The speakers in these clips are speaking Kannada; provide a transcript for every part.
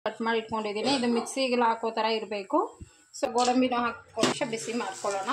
ಕಟ್ ಮಾಡಿ ಇಟ್ಕೊಂಡಿದ್ದೀನಿ. ಇದು ಮಿಕ್ಸಿಗೆ ಹಾಕೋ ಥರ ಇರಬೇಕು. ಸೊ ಗೋಡಂಬಿನೂ ಹಾಕಿ ಬಿಸಿ ಮಾಡ್ಕೊಳ್ಳೋಣ.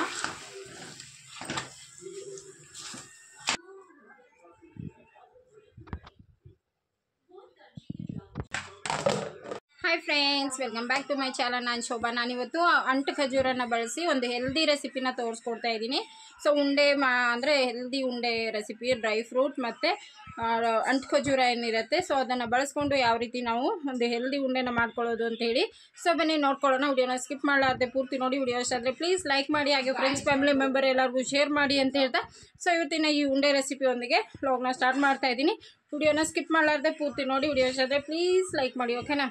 Hi friends, welcome back to my channel. ನಾನು ಶೋಭಾ. ನಾನಿವತ್ತು ಅಂಟು ಖಜೂರನ್ನು ಬಳಸಿ ಒಂದು ಹೆಲ್ದಿ ರೆಸಿಪಿನ ತೋರಿಸ್ಕೊಡ್ತಾ ಇದ್ದೀನಿ. ಸೊ ಉಂಡೆ ಅಂದರೆ ಹೆಲ್ದಿ ಉಂಡೆ ರೆಸಿಪಿ, ಡ್ರೈ ಫ್ರೂಟ್ ಮತ್ತು ಅಂಟು ಖಜೂರ ಏನಿರುತ್ತೆ, ಸೊ ಅದನ್ನು ಬಳಸ್ಕೊಂಡು ಯಾವ ರೀತಿ ನಾವು ಒಂದು ಹೆಲ್ದಿ ಉಂಡೆನ ಮಾಡ್ಕೊಳ್ಳೋದು ಅಂತ ಹೇಳಿ. ಸೊ ಬನ್ನಿ ನೋಡ್ಕೊಳ್ಳೋಣ. ವಿಡಿಯೋನ ಸ್ಕಿಪ್ ಮಾಡಲಾರ್ದೆ ಪೂರ್ತಿ ನೋಡಿ. ವಿಡಿಯೋ ಇಷ್ಟ ಆದರೆ ಪ್ಲೀಸ್ ಲೈಕ್ ಮಾಡಿ, ಹಾಗೆ ಫ್ರೆಂಡ್ಸ್ ಫ್ಯಾಮಿಲಿ ಮೆಂಬರ್ ಎಲ್ಲರಿಗೂ ಶೇರ್ ಮಾಡಿ ಅಂತ ಹೇಳ್ತಾ, ಸೊ ಇವತ್ತಿನ ಈ ಉಂಡೆ ರೆಸಿಪಿಯೊಂದಿಗೆ ವ್ಲಾಗ್ನ ಸ್ಟಾರ್ಟ್ ಮಾಡ್ತಾ ಇದ್ದೀನಿ. ವಿಡಿಯೋನ ಸ್ಕಿಪ್ ಮಾಡಲಾರ್ದೆ ಪೂರ್ತಿ ನೋಡಿ. ವಿಡಿಯೋ ಇಷ್ಟ ಆದರೆ ಪ್ಲೀಸ್ ಲೈಕ್ ಮಾಡಿ, ಓಕೆನಾ?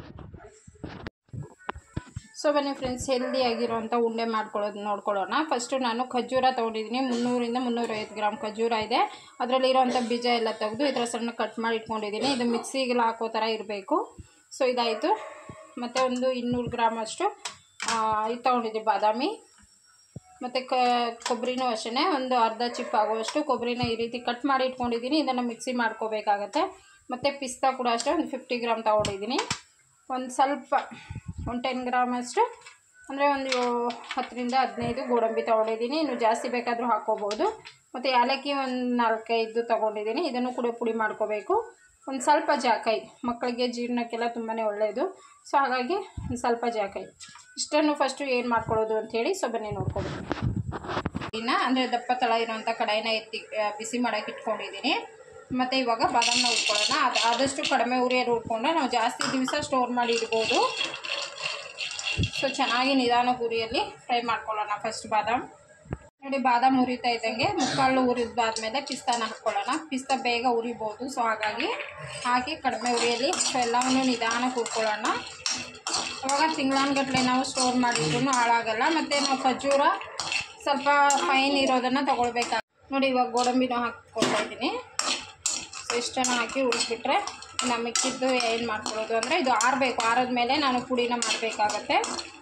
ಸೊ ಬನ್ನಿ ಫ್ರೆಂಡ್ಸ್, ಹೆಲ್ದಿಯಾಗಿರೋಂಥ ಉಂಡೆ ಮಾಡ್ಕೊಳ್ಳೋದು ನೋಡ್ಕೊಳ್ಳೋಣ. ಫಸ್ಟು ನಾನು ಖಜೂರ ತೊಗೊಂಡಿದ್ದೀನಿ. 300ರಿಂದ 350 ಗ್ರಾಮ್ ಖಜೂರ ಇದೆ. ಅದರಲ್ಲಿರೋಂಥ ಬೀಜ ಎಲ್ಲ ತೆಗೆದು ಈ ಥರ ಸಣ್ಣ ಕಟ್ ಮಾಡಿ ಇಟ್ಕೊಂಡಿದ್ದೀನಿ. ಇದು ಮಿಕ್ಸಿಗೆ ಹಾಕೋ ಥರ ಇರಬೇಕು. ಸೊ ಇದಾಯಿತು. ಮತ್ತು ಒಂದು 200 ಗ್ರಾಮ್ ಅಷ್ಟು ಇದು ತೊಗೊಂಡಿದ್ದೆ ಬಾದಾಮಿ. ಮತ್ತು ಕೊಬ್ಬರಿನೂ ಅಷ್ಟೇ, ಒಂದು ಅರ್ಧ ಚಿಪ್ ಆಗುವಷ್ಟು ಕೊಬ್ಬರಿನ ಈ ರೀತಿ ಕಟ್ ಮಾಡಿ ಇಟ್ಕೊಂಡಿದ್ದೀನಿ. ಇದನ್ನು ಮಿಕ್ಸಿ ಮಾಡ್ಕೋಬೇಕಾಗತ್ತೆ. ಮತ್ತು ಪಿಸ್ತಾ ಕೂಡ ಅಷ್ಟೇ, ಒಂದು 50 ಗ್ರಾಮ್ ತೊಗೊಂಡಿದ್ದೀನಿ. ಒಂದು ಸ್ವಲ್ಪ 10 ಗ್ರಾಮ್ ಅಷ್ಟು ಅಂದರೆ ಒಂದು 10ರಿಂದ 15 ಗೋಡಂಬಿ ತೊಗೊಂಡಿದ್ದೀನಿ. ಇನ್ನು ಜಾಸ್ತಿ ಬೇಕಾದರೂ ಹಾಕ್ಕೋಬೋದು. ಮತ್ತು ಏಲಕ್ಕಿ ಒಂದು 4-5 ತೊಗೊಂಡಿದ್ದೀನಿ. ಇದನ್ನು ಕೂಡ ಪುಡಿ ಮಾಡ್ಕೋಬೇಕು. ಒಂದು ಸ್ವಲ್ಪ ಜಾಕಾಯಿ, ಮಕ್ಕಳಿಗೆ ಜೀರ್ಣಕ್ಕೆಲ್ಲ ತುಂಬಾ ಒಳ್ಳೆಯದು. ಸೊ ಹಾಗಾಗಿ ಒಂದು ಸ್ವಲ್ಪ ಜಾಕಾಯಿ, ಇಷ್ಟನ್ನು ಫಸ್ಟು ಏನು ಮಾಡ್ಕೊಳ್ಳೋದು ಅಂಥೇಳಿ. ಸೊ ಬನ್ನಿ ನೋಡ್ಕೊಬೇಕು. ಅಂದರೆ ದಪ್ಪ ತಳ ಇರೋಂಥ ಕಡಾಯಿನ ಎತ್ತಿ ಬಿಸಿ ಮಾಡೋಕ್ಕೆ ಇಟ್ಕೊಂಡಿದ್ದೀನಿ. ಮತ್ತು ಇವಾಗ ಬಾದಾಮನ್ನ ಹುರ್ಕೊಳ್ಳೋಣ. ಆದಷ್ಟು ಕಡಿಮೆ ಉರಿಯಲ್ಲಿ ಹುರ್ಕೊಂಡ್ರೆ ನಾವು ಜಾಸ್ತಿ ದಿವಸ ಸ್ಟೋರ್ ಮಾಡಿ ಇಡ್ಬೋದು. ಸೊ ಚೆನ್ನಾಗಿ ನಿಧಾನಕ್ಕೆ ಉರಿಯಲ್ಲಿ ಫ್ರೈ ಮಾಡ್ಕೊಳ್ಳೋಣ. ಫಸ್ಟ್ ಬಾದಾಮ್ ನೋಡಿ, ಬಾದಾಮ್ ಉರಿತಾ ಇದ್ದಂಗೆ ಮುಕ್ಕಾಲು ಉರಿದಾದ್ಮೇಲೆ ಪಿಸ್ತಾನ ಹಾಕ್ಕೊಳ್ಳೋಣ. ಪಿಸ್ತಾ ಬೇಗ ಉರಿಬೋದು. ಸೊ ಹಾಗಾಗಿ ಹಾಕಿ ಕಡಿಮೆ ಉರಿಯಲ್ಲಿ ಎಲ್ಲವನ್ನೂ ನಿಧಾನಕ್ಕೆ ಹುರ್ಕೊಳ್ಳೋಣ. ಅವಾಗ ತಿಂಗಳಾನ್ಗಟ್ಟಲೆ ನಾವು ಸ್ಟೋರ್ ಮಾಡಿದ್ರೂ ಹಾಳಾಗಲ್ಲ. ಮತ್ತು ನಾವು ಖಜೂರ ಸ್ವಲ್ಪ ಫೈನ್ ಇರೋದನ್ನು ತೊಗೊಳ್ಬೇಕಾಗ ನೋಡಿ. ಇವಾಗ ಗೋಡಂಬಿನೂ ಹಾಕ್ಕೊಳ್ತಾ ಇದ್ದೀನಿ. ಸೊ ಇಷ್ಟನ್ನು ಹಾಕಿ ಹುರಿದ್ಬಿಟ್ರೆ ನಾವು ಮಿಕ್ಕಿದ್ದು ಏನು ಮಾಡ್ಕೊಳ್ಳೋದು ಅಂದರೆ, ಇದು ಆರಬೇಕು. ಆರಿದ್ಮೇಲೆ ನಾನು ಪುಡಿನ ಮಾಡಬೇಕಾಗತ್ತೆ.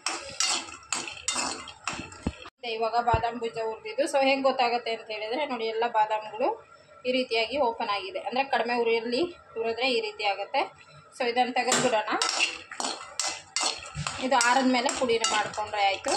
ಇವಾಗ ಬಾದಾಮ್ ಬೀಜ ಹುರಿದಿದ್ದು. ಸೊ ಹೇಗೆ ಗೊತ್ತಾಗುತ್ತೆ ಅಂತ ಹೇಳಿದರೆ ನೋಡಿ, ಎಲ್ಲ ಬಾದಾಮ್ಗಳು ಈ ರೀತಿಯಾಗಿ ಓಪನ್ ಆಗಿದೆ. ಅಂದರೆ ಕಡಿಮೆ ಉರಿಯಲ್ಲಿ ಹುರಿದ್ರೆ ಈ ರೀತಿ ಆಗುತ್ತೆ. ಸೊ ಇದನ್ನು ತೆಗೆದುಬಿಡೋಣ. ಇದು ಆರಿದ್ಮೇಲೆ ಪುಡಿನ ಮಾಡಿಕೊಂಡ್ರೆ ಆಯಿತು.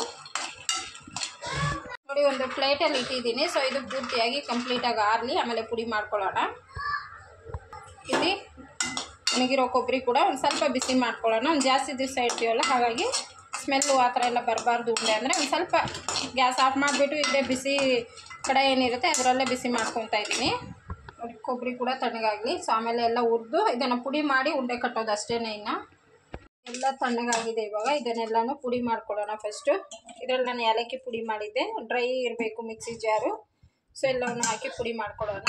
ನೋಡಿ, ಒಂದು ಪ್ಲೇಟಲ್ಲಿ ಇಟ್ಟಿದ್ದೀನಿ. ಸೊ ಇದು ಪೂರ್ತಿಯಾಗಿ ಕಂಪ್ಲೀಟಾಗಿ ಆರಲಿ, ಆಮೇಲೆ ಪುಡಿ ಮಾಡ್ಕೊಳ್ಳೋಣ. ಇಲ್ಲಿ ಒಣಗಿರೋ ಕೊಬ್ಬರಿ ಕೂಡ ಒಂದು ಸ್ವಲ್ಪ ಬಿಸಿ ಮಾಡ್ಕೊಳ್ಳೋಣ. ಒಂದು ಜಾಸ್ತಿ ದಿವಸ ಇಡ್ತೀವಲ್ಲ, ಹಾಗಾಗಿ ಸ್ಮೆಲ್ಲು ಆ ಥರ ಎಲ್ಲ ಬರಬಾರ್ದು ಉಂಡೆ ಅಂದರೆ. ಒಂದು ಸ್ವಲ್ಪ ಗ್ಯಾಸ್ ಆಫ್ ಮಾಡಿಬಿಟ್ಟು ಇದೇ ಬಿಸಿ ಕಡೆ ಏನಿರುತ್ತೆ ಅದರಲ್ಲೇ ಬಿಸಿ ಮಾಡ್ಕೊತಾ ಇದ್ದೀನಿ. ನೋಡಿ, ಕೊಬ್ಬರಿ ಕೂಡ ತಣ್ಣಗಾಗಲಿ. ಸೊ ಆಮೇಲೆ ಎಲ್ಲ ಹುರಿದು ಇದನ್ನು ಪುಡಿ ಮಾಡಿ ಉಂಡೆ ಕಟ್ಟೋದು ಅಷ್ಟೇ. ಇನ್ನು ಎಲ್ಲ ತಣ್ಣಗಾಗಿದೆ. ಇವಾಗ ಇದನ್ನೆಲ್ಲನೂ ಪುಡಿ ಮಾಡ್ಕೊಳ್ಳೋಣ. ಫಸ್ಟು ಇದರಲ್ಲಿ ನಾನು ಏಲಕ್ಕಿ ಪುಡಿ ಮಾಡಿದ್ದೆ, ಡ್ರೈ ಇರಬೇಕು ಮಿಕ್ಸಿ ಜಾರು. ಸೊ ಎಲ್ಲವನ್ನು ಹಾಕಿ ಪುಡಿ ಮಾಡ್ಕೊಳ್ಳೋಣ.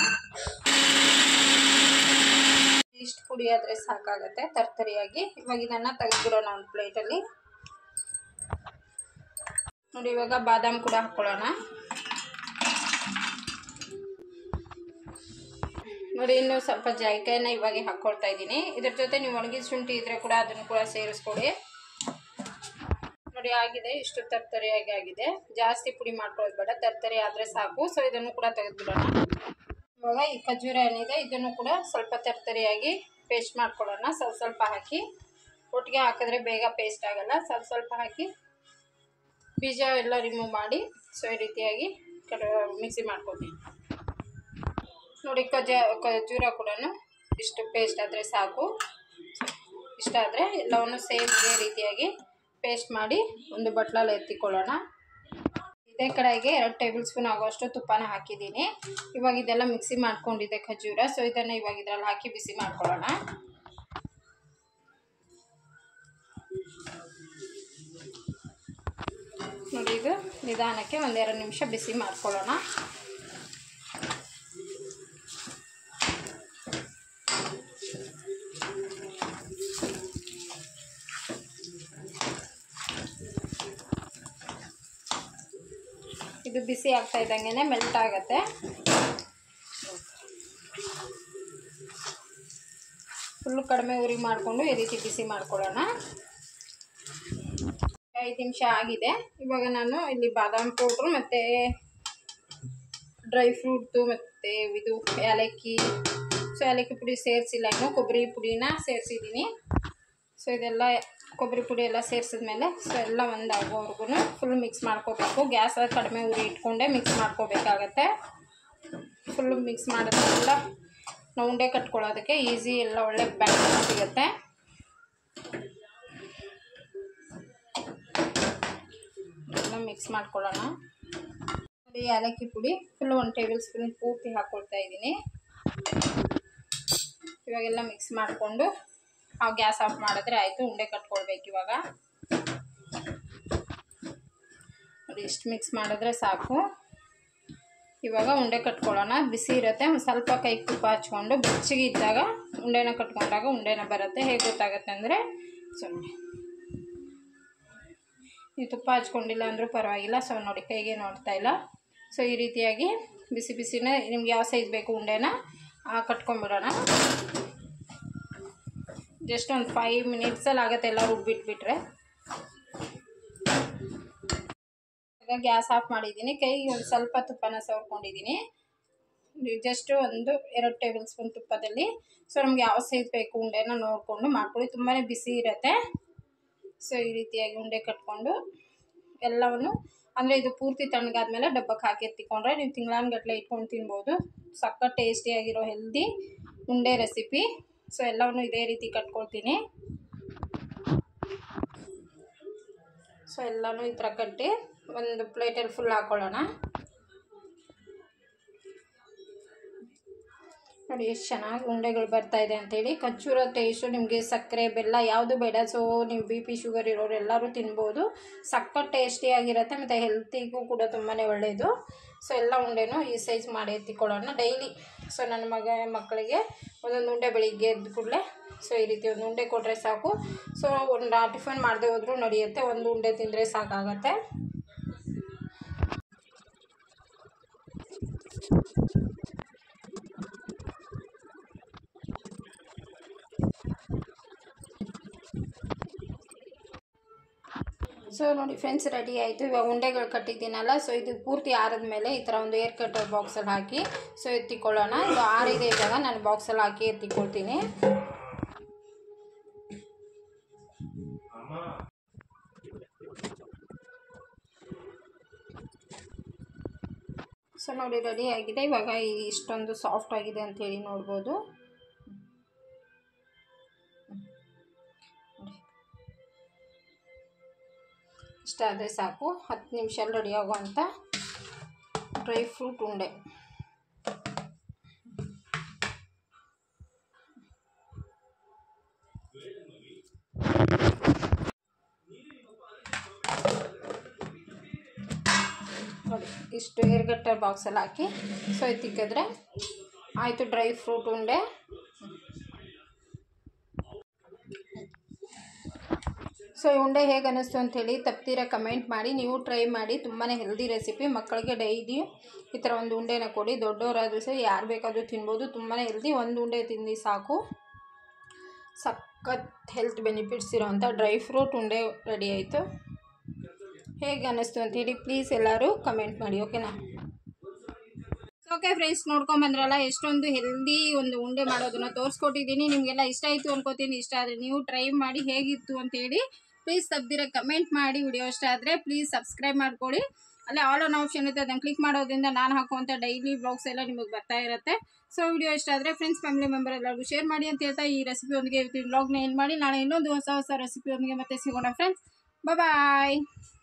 ಇಷ್ಟು ಪುಡಿ ಆದರೆ ಸಾಕಾಗುತ್ತೆ ತರ್ತರಿಯಾಗಿ. ಇವಾಗ ಇದನ್ನು ತೆಗೆದುಬಿಡೋಣ ಒಂದು ಪ್ಲೇಟಲ್ಲಿ. ನೋಡಿ, ಇವಾಗ ಬಾದಾಮ್ ಕೂಡ ಹಾಕ್ಕೊಳ್ಳೋಣ. ನೋಡಿ, ಇನ್ನು ಸ್ವಲ್ಪ ಜಾಯಿಕಾಯಿನ ಇವಾಗ ಹಾಕ್ಕೊಳ್ತಾ ಇದ್ದೀನಿ. ಇದ್ರ ಜೊತೆ ನೀವು ಒಣಗಿದ ಶುಂಠಿ ಇದ್ದರೆ ಕೂಡ ಅದನ್ನು ಕೂಡ ಸೇರಿಸ್ಕೊಡಿ. ನೋಡಿ, ಆಗಿದೆ. ಇಷ್ಟು ತರ್ತರಿಯಾಗಿ ಆಗಿದೆ. ಜಾಸ್ತಿ ಪುಡಿ ಮಾಡ್ಕೊಳ್ಳೋದು ಬೇಡ, ತರ್ತರಿ ಆದರೆ ಸಾಕು. ಸೊ ಇದನ್ನು ಕೂಡ ತೆಗೆದುಬಿಡೋಣ. ಇವಾಗ ಈ ಖಜೂರ ಏನಿದೆ ಇದನ್ನು ಕೂಡ ಸ್ವಲ್ಪ ತರ್ತರಿಯಾಗಿ ಪೇಸ್ಟ್ ಮಾಡ್ಕೊಳ್ಳೋಣ. ಸ್ವಲ್ಪ ಸ್ವಲ್ಪ ಹಾಕಿ, ಒಟ್ಟಿಗೆ ಹಾಕಿದ್ರೆ ಬೇಗ ಪೇಸ್ಟ್ ಆಗಲ್ಲ. ಸ್ವಲ್ಪ ಸ್ವಲ್ಪ ಹಾಕಿ ಬೀಜ ಎಲ್ಲ ರಿಮೂವ್ ಮಾಡಿ ಸೊ ಈ ರೀತಿಯಾಗಿ ಮಿಕ್ಸಿ ಮಾಡ್ಕೊತೀನಿ. ನೋಡಿ, ಖಜೂರ ಕೂಡ ಇಷ್ಟು ಪೇಸ್ಟ್ ಆದರೆ ಸಾಕು. ಇಷ್ಟ ಆದರೆ ಎಲ್ಲವನ್ನು ಸೇಮ್ ಇದೇ ರೀತಿಯಾಗಿ ಪೇಸ್ಟ್ ಮಾಡಿ ಒಂದು ಬಟ್ಲಲ್ಲಿ ಎತ್ತಿಕೊಳ್ಳೋಣ. ಇದೇ ಕಡೆಗೆ 2 ಟೇಬಲ್ ಸ್ಪೂನ್ ಆಗುವಷ್ಟು ತುಪ್ಪನ ಹಾಕಿದ್ದೀನಿ. ಇವಾಗ ಇದೆಲ್ಲ ಮಿಕ್ಸಿ ಮಾಡ್ಕೊಂಡಿದ್ದೆ ಖಜೂರ. ಸೊ ಇದನ್ನು ಇವಾಗ ಇದರಲ್ಲಿ ಹಾಕಿ ಬಿಸಿ ಮಾಡ್ಕೊಳ್ಳೋಣ. ನೋಡಿ, ಇದು ನಿಧಾನಕ್ಕೆ 1-2 ನಿಮಿಷ ಬಿಸಿ ಮಾಡ್ಕೊಳ್ಳೋಣ. ಇದು ಬಿಸಿ ಆಗ್ತಾ ಇದ್ದಂಗೆ ಮೆಲ್ಟ್ ಆಗುತ್ತೆ. ಫುಲ್ಲು ಕಡಿಮೆ ಉರಿ ಮಾಡಿಕೊಂಡು ಈ ರೀತಿ ಬಿಸಿ ಮಾಡ್ಕೊಳ್ಳೋಣ. 5 ನಿಮಿಷ ಆಗಿದೆ. ಇವಾಗ ನಾನು ಇಲ್ಲಿ ಬಾದಾಮ್ ಪೌಡ್ರು ಮತ್ತು ಡ್ರೈ ಫ್ರೂಟ್ದು ಮತ್ತು ಇದು ಏಲಕ್ಕಿ, ಸೊ ಏಲಕ್ಕಿ ಪುಡಿ ಸೇರಿಸಿಲ್ಲ, ಇನ್ನು ಕೊಬ್ಬರಿ ಪುಡಿನ ಸೇರಿಸಿದ್ದೀನಿ. ಸೊ ಇದೆಲ್ಲ ಕೊಬ್ಬರಿ ಪುಡಿ ಎಲ್ಲ ಸೇರಿಸಿದ್ಮೇಲೆ ಸೊ ಎಲ್ಲ ಒಂದು ಆಗೋವರೆಗೂ ಫುಲ್ ಮಿಕ್ಸ್ ಮಾಡ್ಕೋಬೇಕು. ಗ್ಯಾಸ್ ಕಡಿಮೆ ಉರಿ ಇಟ್ಕೊಂಡೆ ಮಿಕ್ಸ್ ಮಾಡ್ಕೋಬೇಕಾಗತ್ತೆ. ಫುಲ್ಲು ಮಿಕ್ಸ್ ಮಾಡೋದ್ರಿಂದ ನಾವು ಉಂಡೆ ಕಟ್ಕೊಳ್ಳೋದಕ್ಕೆ ಈಸಿ, ಎಲ್ಲ ಒಳ್ಳೆ ಬ್ಯಾಟರ್ ಸಿಗುತ್ತೆ. ಎಲ್ಲ ಮಿಕ್ಸ್ ಮಾಡ್ಕೊಳ್ಳೋಣ. ಏಲಕ್ಕಿ ಪುಡಿ ಫುಲ್ 1 ಟೇಬಲ್ ಸ್ಪೂನ್ ಪೂರ್ತಿ ಹಾಕ್ಕೊಳ್ತಾ ಇದ್ದೀನಿ. ಇವಾಗೆಲ್ಲ ಮಿಕ್ಸ್ ಮಾಡಿಕೊಂಡು ಗ್ಯಾಸ್ ಆಫ್ ಮಾಡಿದ್ರೆ ಆಯಿತು. ಉಂಡೆ ಕಟ್ಕೊಳ್ಬೇಕು ಇವಾಗ. ನೋಡಿ ಇಷ್ಟು ಮಿಕ್ಸ್ ಮಾಡಿದ್ರೆ ಸಾಕು. ಇವಾಗ ಉಂಡೆ ಕಟ್ಕೊಳ್ಳೋಣ. ಬಿಸಿ ಇರುತ್ತೆ, ಒಂದು ಸ್ವಲ್ಪ ಕೈಗೆ ತುಪ್ಪ ಹಚ್ಕೊಂಡು ಬೆಚ್ಚಗೆ ಇದ್ದಾಗ ಉಂಡೆನ ಕಟ್ಕೊಂಡಾಗ ಉಂಡೆನ ಬರುತ್ತೆ. ಹೇಗೆ ಗೊತ್ತಾಗುತ್ತೆ ಅಂದರೆ ಸುಮ್ಮನೆ ನೀವು ತುಪ್ಪ ಹಚ್ಕೊಂಡಿಲ್ಲ ಅಂದರೂ ಪರವಾಗಿಲ್ಲ. ಸೊ ನೋಡಿ ಕೈಗೆ ನೋಡ್ತಾ ಇಲ್ಲ. ಸೊ ಈ ರೀತಿಯಾಗಿ ಬಿಸಿ ಬಿಸಿನೇ ನಿಮ್ಗೆ ಯಾವ ಸೈಜ್ ಬೇಕು ಉಂಡೆನ ಕಟ್ಕೊಂಡ್ಬಿಡೋಣ. ಜಸ್ಟ್ ಒಂದು 5 ಮಿನಿಟ್ಸಲ್ಲಿ ಆಗುತ್ತೆ ಎಲ್ಲ ರುಬ್ಬಿಟ್ಬಿಟ್ರೆ. ಈಗ ಗ್ಯಾಸ್ ಆಫ್ ಮಾಡಿದ್ದೀನಿ. ಕೈಗೆ ಒಂದು ಸ್ವಲ್ಪ ತುಪ್ಪನ ಸವರ್ಕೊಂಡಿದ್ದೀನಿ. ಜಸ್ಟ್ 1-2 ಟೇಬಲ್ ಸ್ಪೂನ್ ತುಪ್ಪದಲ್ಲಿ ಸೊ ನಮ್ಗೆ ಯಾವ ಸೈಜ್ ಬೇಕು ಉಂಡೆನ ನೋಡಿಕೊಂಡು ಮಾಡ್ಕೊಳ್ಳಿ. ತುಂಬಾ ಬಿಸಿ ಇರುತ್ತೆ. ಸೊ ಈ ರೀತಿಯಾಗಿ ಉಂಡೆ ಕಟ್ಕೊಂಡು ಎಲ್ಲವನ್ನು ಅಂದರೆ ಇದು ಪೂರ್ತಿ ತಣ್ಣಗಾದ್ಮೇಲೆ ಡಬ್ಬಕ್ಕೆ ಹಾಕಿ ಎತ್ತಿಕೊಂಡ್ರೆ ನೀವು ತಿಂಗಳಾನ್ಗಟ್ಟಲೆ ಇಟ್ಕೊಂಡು ತಿನ್ಬೋದು. ಸಖತ್ ಟೇಸ್ಟಿಯಾಗಿರೋ ಹೆಲ್ದಿ ಉಂಡೆ ರೆಸಿಪಿ. ಸೊ ಎಲ್ಲವನ್ನು ಇದೇ ರೀತಿ ಕಟ್ಕೊಳ್ತೀನಿ. ಸೊ ಎಲ್ಲನೂ ಈ ಥರ ಕಟ್ಟಿ ಒಂದು ಪ್ಲೇಟಲ್ಲಿ ಫುಲ್ ಹಾಕ್ಕೊಳ್ಳೋಣ. ನೋಡಿ ಎಷ್ಟು ಚೆನ್ನಾಗಿ ಉಂಡೆಗಳು ಬರ್ತಾಯಿದೆ ಅಂಥೇಳಿ. ಖರ್ಜೂರ ಟೇಸ್ಟು ನಿಮಗೆ ಸಕ್ಕರೆ ಬೆಲ್ಲ ಯಾವುದು ಬೇಡ. ಸೊ ನೀವು BP ಶುಗರ್ ಇರೋರು ಎಲ್ಲರೂ ತಿನ್ಬೋದು. ಸಖತ್ ಟೇಸ್ಟಿಯಾಗಿರುತ್ತೆ ಮತ್ತು ಹೆಲ್ತಿಗೂ ಕೂಡ ತುಂಬಾ ಒಳ್ಳೆಯದು. ಸೊ ಎಲ್ಲ ಉಂಡೆನೂ ಈ ಸೈಜ್ ಮಾಡಿ ಎತ್ತಿಕೊಳ್ಳೋಣ ಡೈಲಿ. ಸೊ ನನ್ನ ಮಕ್ಕಳಿಗೆ ಒಂದೊಂದು ಉಂಡೆ ಬೆಳಿಗ್ಗೆ ಎದ್ದು ಕೂಡಲೇ ಸೊ ಈ ರೀತಿ ಒಂದು ಉಂಡೆ ಕೊಟ್ಟರೆ ಸಾಕು. ಸೊ ಒಂದು ಟಿಫನ್ ಮಾಡದೆ ಹೋದರೂ ನಡೆಯುತ್ತೆ. ಒಂದು ಉಂಡೆ ತಿಂದರೆ ಸಾಕಾಗತ್ತೆ. ಸೊ ನೋಡಿ ಫ್ರೆಂಡ್ಸ್ ರೆಡಿ ಆಯಿತು. ಇವಾಗ ಉಂಡೆಗಳು ಕಟ್ಟಿದ್ದೀನಲ್ಲ, ಸೊ ಇದು ಪೂರ್ತಿ ಆರಿದ ಮೇಲೆ ಈ ಥರ ಒಂದು ಏರ್ ಕಟ್ಟರ್ ಬಾಕ್ಸಲ್ಲಿ ಹಾಕಿ ಸೊ ಎತ್ತಿಕೊಳ್ಳೋಣ. ಇದು ಆರಿದೆ ಇವಾಗ ನಾನು ಬಾಕ್ಸಲ್ಲಿ ಹಾಕಿ ಎತ್ತಿಕೊಳ್ತೀನಿ. ಸೊ ನೋಡಿ ರೆಡಿ ಆಗಿದೆ. ಇವಾಗ ಇಷ್ಟೊಂದು ಸಾಫ್ಟ್ ಆಗಿದೆ ಅಂಥೇಳಿ ನೋಡ್ಬೋದು. ಇಷ್ಟಾದರೆ ಸಾಕು. 10 ನಿಮಿಷದಲ್ಲಿ ರೆಡಿ ಆಗುವಂಥ ಡ್ರೈ ಫ್ರೂಟ್ ಉಂಡೆ. ನೋಡಿ ಇಷ್ಟು ಏರ್ಗಟ್ಟರ್ ಬಾಕ್ಸಲ್ಲಿ ಹಾಕಿ ಸೊ ಎತ್ತಿಕ್ಕಿದ್ರೆ ಆಯಿತು ಡ್ರೈ ಫ್ರೂಟ್ ಉಂಡೆ. ಸೊ ಈ ಉಂಡೆ ಹೇಗೆ ಅನ್ನಿಸ್ತು ಅಂಥೇಳಿ ತಪ್ಪದಿರ ಕಮೆಂಟ್ ಮಾಡಿ. ನೀವು ಟ್ರೈ ಮಾಡಿ. ತುಂಬಾ ಹೆಲ್ದಿ ರೆಸಿಪಿ. ಮಕ್ಕಳಿಗೆ ಡೈಲಿ ಈ ಥರ ಒಂದು ಉಂಡೆನ ಕೊಡಿ. ದೊಡ್ಡವರಾದರೂ ಸಹ ಯಾರು ಬೇಕಾದರೂ ತಿನ್ಬೋದು. ತುಂಬಾ ಹೆಲ್ದಿ. ಒಂದು ಉಂಡೆ ತಿಂದು ಸಾಕು. ಸಖತ್ ಹೆಲ್ತ್ ಬೆನಿಫಿಟ್ಸ್ ಇರೋವಂಥ ಡ್ರೈ ಫ್ರೂಟ್ ಉಂಡೆ ರೆಡಿ ಆಯಿತು. ಹೇಗೆ ಅನ್ನಿಸ್ತು ಅಂಥೇಳಿ ಪ್ಲೀಸ್ ಎಲ್ಲರೂ ಕಮೆಂಟ್ ಮಾಡಿ. ಓಕೆನಾ? ಓಕೆ ಫ್ರೆಂಡ್ಸ್, ನೋಡ್ಕೊಂಬಂದ್ರಲ್ಲ ಎಷ್ಟೊಂದು ಹೆಲ್ದಿ ಒಂದು ಉಂಡೆ ಮಾಡೋದನ್ನು ತೋರಿಸ್ಕೊಟ್ಟಿದ್ದೀನಿ. ನಿಮಗೆಲ್ಲ ಇಷ್ಟ ಆಯಿತು ಅನ್ಕೋತೀನಿ. ಇಷ್ಟ ಆದರೆ ನೀವು ಟ್ರೈ ಮಾಡಿ ಹೇಗಿತ್ತು ಅಂತೇಳಿ ಪ್ಲೀಸ್ ತಪ್ಪದಿರ ಕಮೆಂಟ್ ಮಾಡಿ. ವಿಡಿಯೋ ಇಷ್ಟ ಆದರೆ ಪ್ಲೀಸ್ ಸಬ್ಸ್ಕ್ರೈಬ್ ಮಾಡ್ಕೊಳ್ಳಿ. ಅಲ್ಲೇ ಆಲ್ ಆನ್ ಆಪ್ಷನ್ ಇರುತ್ತೆ, ಅದನ್ನು ಕ್ಲಿಕ್ ಮಾಡೋದ್ರಿಂದ ನಾನು ಹಾಕುವಂಥ ಡೈಲಿ ಬ್ಲಾಗ್ಸ್ ಎಲ್ಲ ನಿಮಗೆ ಬರ್ತಾ ಇರುತ್ತೆ. ಸೊ ವಿಡಿಯೋ ಇಷ್ಟ ಆದರೆ ಫ್ರೆಂಡ್ಸ್ ಫ್ಯಾಮಿಲಿ ಮೆಂಬರ್ ಎಲ್ಲರಿಗೂ ಶೇರ್ ಮಾಡಿ ಅಂತ ಹೇಳ್ತಾ ಈ ರೆಸಿಪಿಯೊಂದಿಗೆ ಬ್ಲಾಗ್ನ ಏನು ಮಾಡಿ ನಾಳೆ ಇನ್ನೊಂದು ಹೊಸ ರೆಸಿಪಿಯೊಂದಿಗೆ ಮತ್ತೆ ಸಿಗೋಣ ಫ್ರೆಂಡ್ಸ್. ಬಾಯ್.